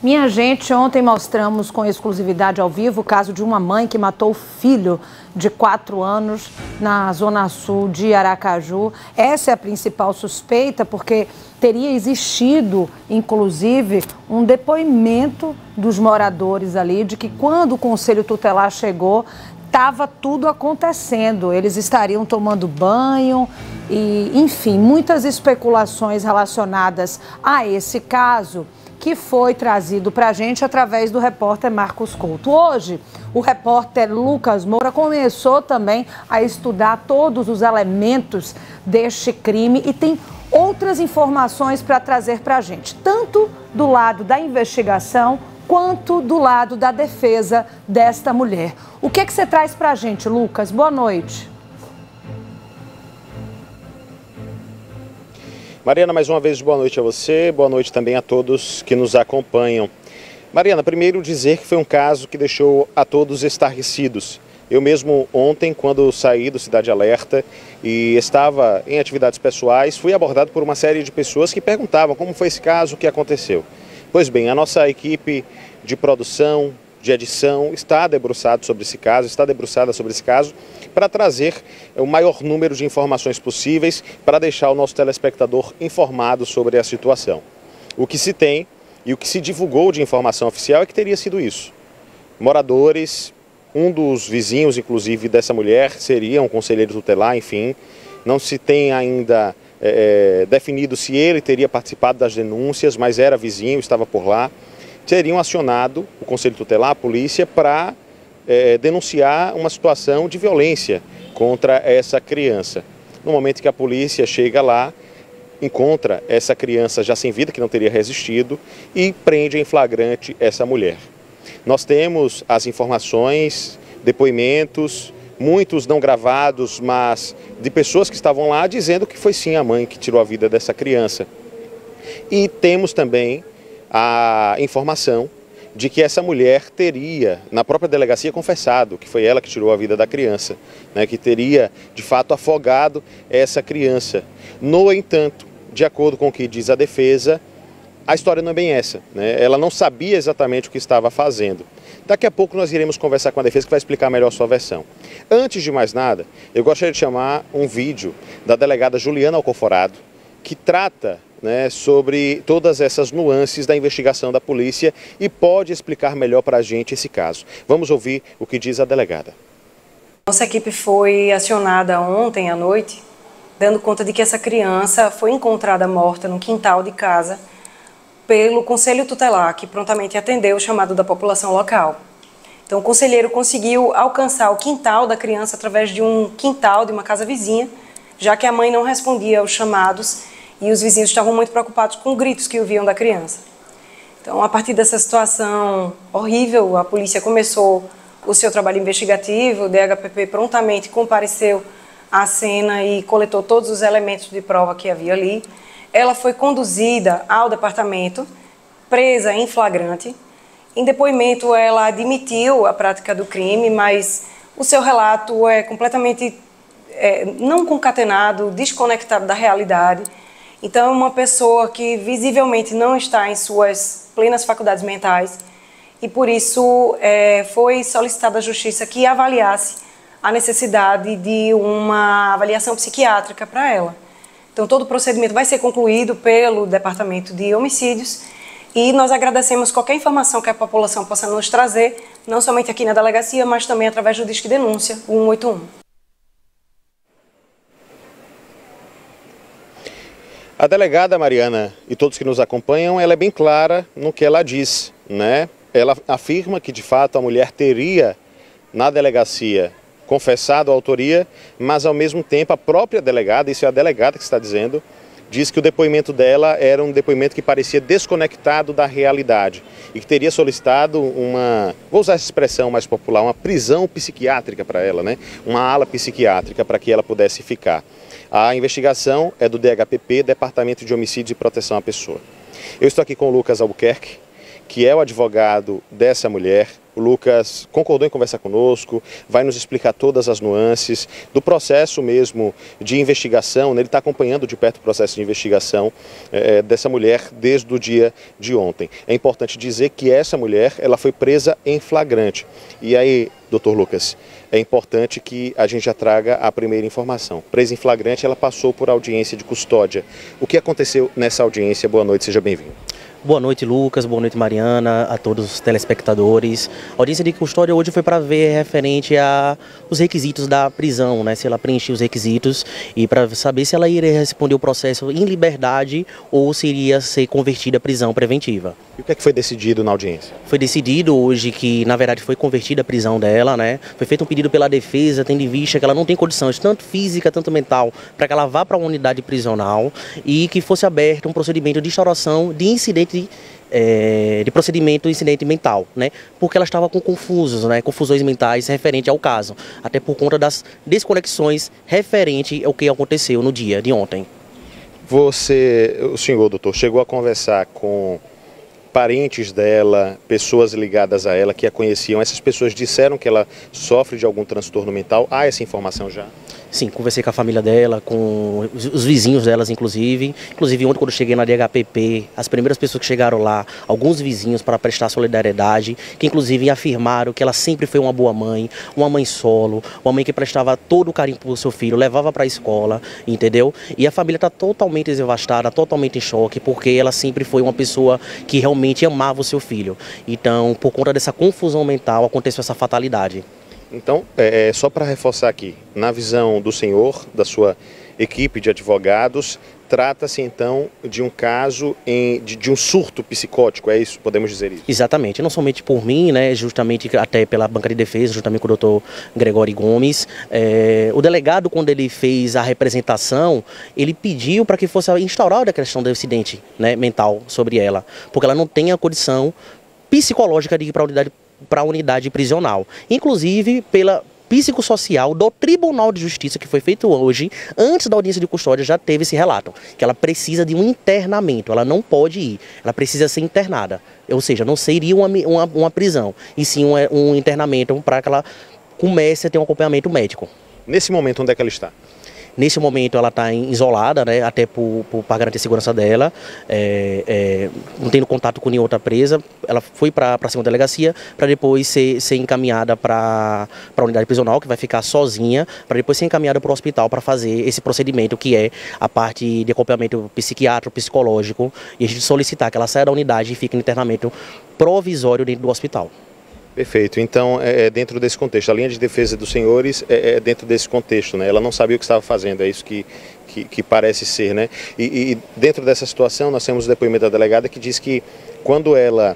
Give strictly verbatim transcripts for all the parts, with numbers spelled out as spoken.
Minha gente, ontem mostramos com exclusividade ao vivo o caso de uma mãe que matou o filho de quatro anos na zona sul de Aracaju. Essa é a principal suspeita, porque teria existido, inclusive, um depoimento dos moradores ali de que quando o Conselho Tutelar chegou, estava tudo acontecendo. Eles estariam tomando banho e, enfim, muitas especulações relacionadas a esse caso, que foi trazido para a gente através do repórter Marcos Couto. Hoje, o repórter Lucas Moura começou também a estudar todos os elementos deste crime e tem outras informações para trazer para a gente, tanto do lado da investigação quanto do lado da defesa desta mulher. O que é que você traz para a gente, Lucas? Boa noite. Mariana, mais uma vez, boa noite a você, boa noite também a todos que nos acompanham. Mariana, primeiro dizer que foi um caso que deixou a todos estarrecidos. Eu mesmo ontem, quando saí do Cidade Alerta e estava em atividades pessoais, fui abordado por uma série de pessoas que perguntavam como foi esse caso, o que aconteceu. Pois bem, a nossa equipe de produção, de edição, está debruçada sobre esse caso, está debruçada sobre esse caso para trazer o maior número de informações possíveis para deixar o nosso telespectador informado sobre a situação. O que se tem e o que se divulgou de informação oficial é que teria sido isso. Moradores, um dos vizinhos, inclusive, dessa mulher, seria um conselheiro tutelar, enfim, não se tem ainda é, definido se ele teria participado das denúncias, mas era vizinho, estava por lá. Teriam acionado o Conselho Tutelar, a polícia, para é, denunciar uma situação de violência contra essa criança. No momento que a polícia chega lá, encontra essa criança já sem vida, que não teria resistido, e prende em flagrante essa mulher. Nós temos as informações, depoimentos, muitos não gravados, mas de pessoas que estavam lá dizendo que foi sim a mãe que tirou a vida dessa criança. E temos também a informação de que essa mulher teria, na própria delegacia, confessado que foi ela que tirou a vida da criança, né, que teria, de fato, afogado essa criança. No entanto, de acordo com o que diz a defesa, a história não é bem essa, né? Ela não sabia exatamente o que estava fazendo. Daqui a pouco nós iremos conversar com a defesa, que vai explicar melhor a sua versão. Antes de mais nada, eu gostaria de chamar um vídeo da delegada Juliana Alcoforado, que trata, né, sobre todas essas nuances da investigação da polícia e pode explicar melhor para a gente esse caso. Vamos ouvir o que diz a delegada. Nossa equipe foi acionada ontem à noite, dando conta de que essa criança foi encontrada morta no quintal de casa pelo Conselho Tutelar, que prontamente atendeu o chamado da população local. Então o conselheiro conseguiu alcançar o quintal da criança através de um quintal de uma casa vizinha, já que a mãe não respondia aos chamados e os vizinhos estavam muito preocupados com gritos que ouviam da criança. Então, a partir dessa situação horrível, a polícia começou o seu trabalho investigativo, o D H P P prontamente compareceu à cena e coletou todos os elementos de prova que havia ali. Ela foi conduzida ao departamento, presa em flagrante. Em depoimento, ela admitiu a prática do crime, mas o seu relato é completamente é, não concatenado, desconectado da realidade. Então, é uma pessoa que visivelmente não está em suas plenas faculdades mentais e, por isso, é, foi solicitada à Justiça que avaliasse a necessidade de uma avaliação psiquiátrica para ela. Então, todo o procedimento vai ser concluído pelo Departamento de Homicídios e nós agradecemos qualquer informação que a população possa nos trazer, não somente aqui na delegacia, mas também através do Disque Denúncia, o um oito um. A delegada Mariana e todos que nos acompanham, ela é bem clara no que ela diz, né? Ela afirma que, de fato, a mulher teria, na delegacia, confessado a autoria, mas, ao mesmo tempo, a própria delegada, isso é a delegada que está dizendo, diz que o depoimento dela era um depoimento que parecia desconectado da realidade e que teria solicitado uma, vou usar essa expressão mais popular, uma prisão psiquiátrica para ela, né? Uma ala psiquiátrica para que ela pudesse ficar. A investigação é do D H P P, Departamento de Homicídios e Proteção à Pessoa. Eu estou aqui com o Lucas Albuquerque, que é o advogado dessa mulher. O Lucas concordou em conversar conosco, vai nos explicar todas as nuances do processo mesmo de investigação, né? Ele está acompanhando de perto o processo de investigação é, dessa mulher desde o dia de ontem. É importante dizer que essa mulher ela foi presa em flagrante. E aí, doutor Lucas, é importante que a gente já traga a primeira informação. Presa em flagrante, ela passou por audiência de custódia. O que aconteceu nessa audiência? Boa noite, seja bem-vindo. Boa noite, Lucas. Boa noite, Mariana, a todos os telespectadores. A audiência de custódia hoje foi para ver referente a os requisitos da prisão, né? Se ela preenchia os requisitos e para saber se ela iria responder o processo em liberdade ou se iria ser convertida à prisão preventiva. E o que é que foi decidido na audiência? Foi decidido hoje que, na verdade, foi convertida a prisão dela, né? Foi feito um pedido pela defesa, tendo em vista que ela não tem condições, tanto física, tanto mental, para que ela vá para uma unidade prisional e que fosse aberto um procedimento de instauração de incidente De, é, de procedimento incidente mental, né? Porque ela estava com confusos, né? Confusões mentais referente ao caso, até por conta das desconexões referente ao que aconteceu no dia de ontem. Você, o senhor, doutor, chegou a conversar com parentes dela, pessoas ligadas a ela que a conheciam? Essas pessoas disseram que ela sofre de algum transtorno mental? Há essa informação já? Sim, conversei com a família dela, com os, os vizinhos delas, inclusive. Inclusive, ontem, quando eu cheguei na D H P P, as primeiras pessoas que chegaram lá, alguns vizinhos para prestar solidariedade, que inclusive afirmaram que ela sempre foi uma boa mãe, uma mãe solo, uma mãe que prestava todo o carinho para o seu filho, levava para a escola, entendeu? E a família está totalmente devastada, totalmente em choque, porque ela sempre foi uma pessoa que realmente amava o seu filho. Então, por conta dessa confusão mental, aconteceu essa fatalidade. Então, é, só para reforçar aqui, na visão do senhor, da sua equipe de advogados, trata-se então de um caso em, de, de um surto psicótico, é isso? Podemos dizer isso? Exatamente, não somente por mim, né, justamente até pela banca de defesa, justamente com o doutor Gregório Gomes. É, o delegado, quando ele fez a representação, ele pediu para que fosse instaurada a questão do acidente, né, mental sobre ela, porque ela não tem a condição psicológica de ir para a unidade para a unidade prisional, inclusive pela psicossocial do Tribunal de Justiça que foi feito hoje, antes da audiência de custódia, já teve esse relato, que ela precisa de um internamento, ela não pode ir, ela precisa ser internada, ou seja, não seria uma, uma, uma prisão, e sim um, um internamento para que ela comece a ter um acompanhamento médico. Nesse momento, onde é que ela está? Nesse momento ela está isolada, né, até para garantir a segurança dela, é, é, não tendo contato com nenhuma outra presa. Ela foi para a segunda delegacia para depois ser, ser encaminhada para a unidade prisional, que vai ficar sozinha, para depois ser encaminhada para o hospital para fazer esse procedimento, que é a parte de acompanhamento psiquiátrico, psicológico, e a gente solicitar que ela saia da unidade e fique no internamento provisório dentro do hospital. Perfeito. Então, é dentro desse contexto. A linha de defesa dos senhores é dentro desse contexto, né? Ela não sabia o que estava fazendo, é isso que, que, que parece ser, né? E, e dentro dessa situação, nós temos o depoimento da delegada que diz que quando ela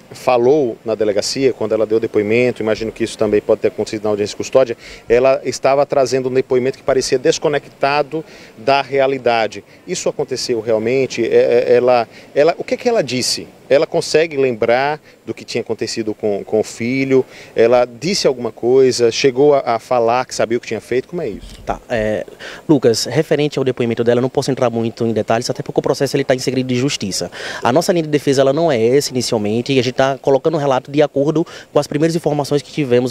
falou na delegacia, quando ela deu depoimento, imagino que isso também pode ter acontecido na audiência de custódia, ela estava trazendo um depoimento que parecia desconectado da realidade. Isso aconteceu realmente? Ela, ela, o que, que ela disse? Ela consegue lembrar do que tinha acontecido com, com o filho? Ela disse alguma coisa? Chegou a, a falar que sabia o que tinha feito? Como é isso? Tá, é, Lucas, referente ao depoimento dela, não posso entrar muito em detalhes, até porque o processo está em segredo de justiça. A nossa linha de defesa ela não é essa inicialmente, e a gente está colocando um relato de acordo com as primeiras informações que tivemos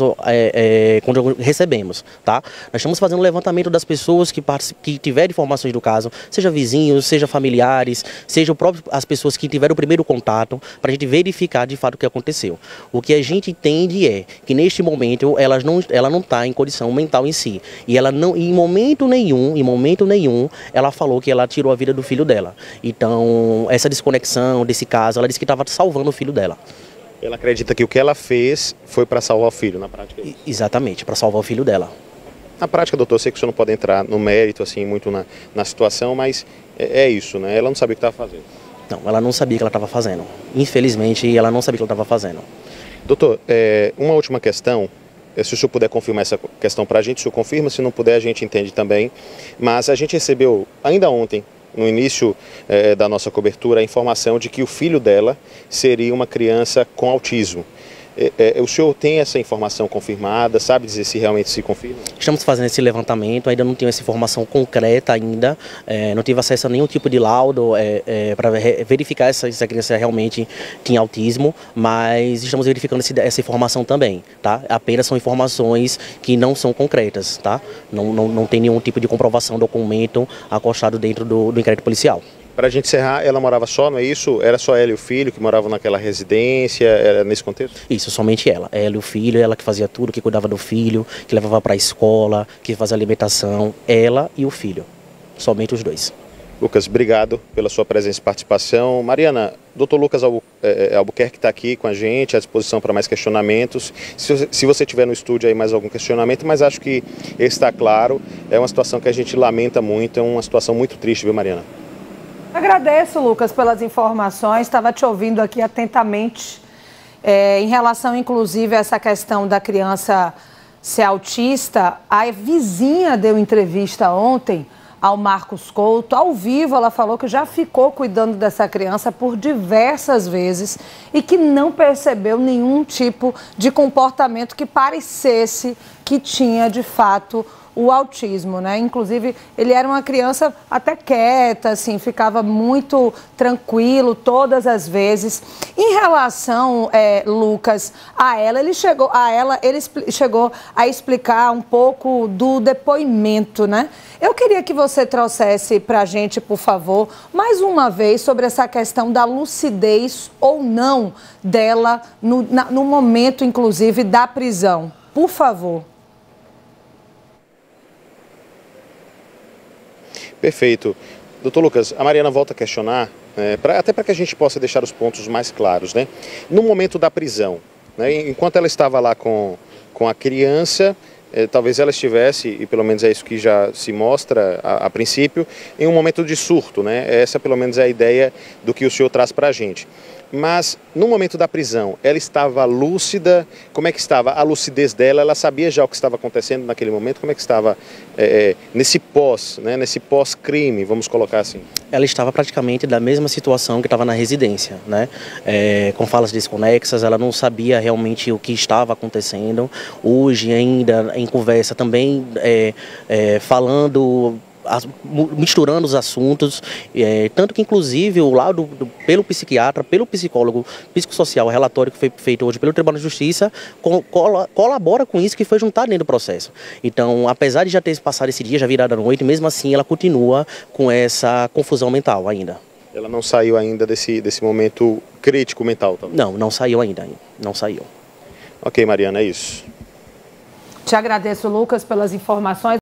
é, é, quando recebemos. Tá? Nós estamos fazendo um levantamento das pessoas que, que tiveram informações do caso, seja vizinhos, seja familiares, seja o próprio, as pessoas que tiveram o primeiro contato, para a gente verificar de fato o que aconteceu. O que a gente entende é que neste momento ela não ela não está em condição mental em si, e ela não, em momento nenhum, em momento nenhum, ela falou que ela tirou a vida do filho dela. Então essa desconexão desse caso, ela disse que estava salvando o filho dela. Ela acredita que o que ela fez foi para salvar o filho, na prática? É exatamente, para salvar o filho dela. Na prática, doutor, eu sei que o senhor não pode entrar no mérito assim muito na, na situação, mas é, é isso, né? Ela não sabia o que estava fazendo. Não, ela não sabia o que ela estava fazendo. Infelizmente, ela não sabia o que ela estava fazendo. Doutor, é, uma última questão. Se o senhor puder confirmar essa questão para a gente, o senhor confirma. Se não puder, a gente entende também. Mas a gente recebeu, ainda ontem, no início é, da nossa cobertura, a informação de que o filho dela seria uma criança com autismo. É, é, o senhor tem essa informação confirmada? Sabe dizer se realmente se confirma? Estamos fazendo esse levantamento, ainda não tenho essa informação concreta ainda, é, não tive acesso a nenhum tipo de laudo é, é, para verificar se essa criança realmente tinha autismo, mas estamos verificando esse, essa informação também, tá? Apenas são informações que não são concretas, tá? Não, não, não tem nenhum tipo de comprovação, documento acostado dentro do, do inquérito policial. Para a gente encerrar, ela morava só, não é isso? Era só ela e o filho que moravam naquela residência, era nesse contexto? Isso, somente ela. Ela e o filho, ela que fazia tudo, que cuidava do filho, que levava para a escola, que fazia alimentação, ela e o filho. Somente os dois. Lucas, obrigado pela sua presença e participação. Mariana, doutor Lucas Albuquerque está aqui com a gente, à disposição para mais questionamentos. Se você tiver no estúdio aí mais algum questionamento, mas acho que está claro, é uma situação que a gente lamenta muito, é uma situação muito triste, viu, Mariana? Agradeço, Lucas, pelas informações. Estava te ouvindo aqui atentamente. É, em relação, inclusive, a essa questão da criança ser autista, a vizinha deu entrevista ontem ao Marcos Couto, ao vivo. Ela falou que já ficou cuidando dessa criança por diversas vezes e que não percebeu nenhum tipo de comportamento que parecesse que tinha, de fato, o autismo, né? Inclusive, ele era uma criança até quieta, assim, ficava muito tranquilo todas as vezes. Em relação, é, Lucas, a ela, ele chegou a ela, ele chegou a explicar um pouco do depoimento, né? Eu queria que você trouxesse para a gente, por favor, mais uma vez sobre essa questão da lucidez ou não dela no, na, no momento, inclusive, da prisão. Por favor. Perfeito. Doutor Lucas, a Mariana volta a questionar, é, pra, até para que a gente possa deixar os pontos mais claros, né? No momento da prisão, né, enquanto ela estava lá com, com a criança, é, talvez ela estivesse, e pelo menos é isso que já se mostra a, a princípio, em um momento de surto, né? Essa pelo menos é a ideia do que o senhor traz para a gente. Mas no momento da prisão, ela estava lúcida? Como é que estava a lucidez dela? Ela sabia já o que estava acontecendo naquele momento? Como é que estava é, nesse pós, né, nesse pós-crime, vamos colocar assim? Ela estava praticamente da mesma situação que estava na residência, né? É, com falas desconexas, ela não sabia realmente o que estava acontecendo. Hoje ainda em conversa também é, é, falando, misturando os assuntos, é, tanto que inclusive o lado do, pelo psiquiatra, pelo psicólogo psicossocial, o relatório que foi feito hoje pelo Tribunal de Justiça col colabora com isso, que foi juntado dentro do processo. Então, apesar de já ter passado esse dia, já virado a noite, mesmo assim ela continua com essa confusão mental ainda. Ela não saiu ainda desse, desse momento crítico mental? Tá? Não, não saiu ainda, não saiu. Ok, Mariana, é isso. Te agradeço, Lucas, pelas informações.